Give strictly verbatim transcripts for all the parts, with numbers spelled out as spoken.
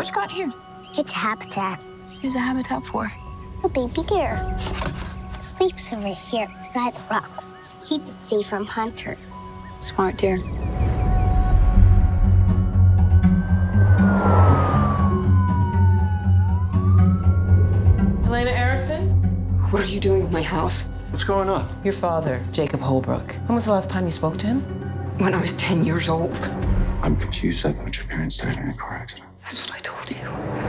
What you got here? It's habitat. Here's a habitat for? A baby deer. It sleeps over here beside the rocks to keep it safe from hunters. Smart deer. Elena Erickson? What are you doing with my house? What's going on? Your father, Jacob Holbrook. When was the last time you spoke to him? When I was ten years old. I'm confused. I thought your parents died in a car accident. That's what I told you.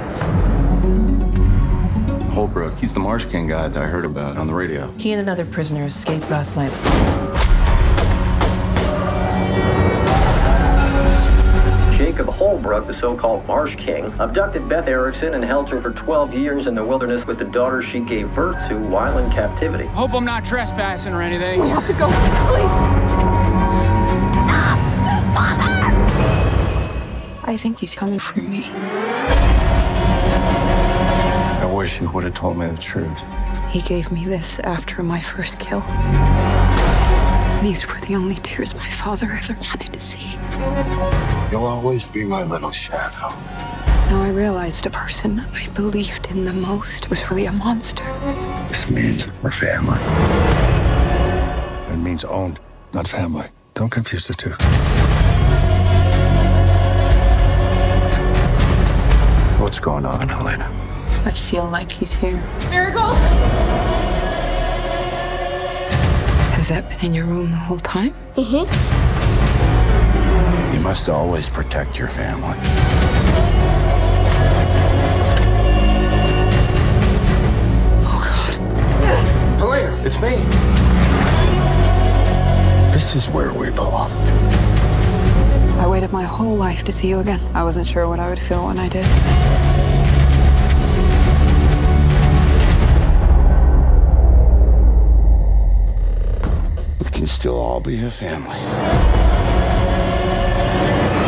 Holbrook, he's the Marsh King guy that I heard about on the radio. He and another prisoner escaped last night. Jacob Holbrook, the so-called Marsh King, abducted Beth Erickson and held her for twelve years in the wilderness with the daughter she gave birth to while in captivity. Hope I'm not trespassing or anything. We have to go, please. Stop! Father! I think he's coming for me. I wish you would have told me the truth. He gave me this after my first kill. These were the only tears my father ever wanted to see. You'll always be my little shadow. Now I realized the person I believed in the most was really a monster. This means we're family. It means owned, not family. Don't confuse the two. What's going on, Helena? I feel like he's here. Marigold! Has that been in your room the whole time? Mm-hmm. You must always protect your family. Oh, God. Helena, it's me. This is where we belong. I waited my whole life to see you again. I wasn't sure what I would feel when I did. We can still all be a family.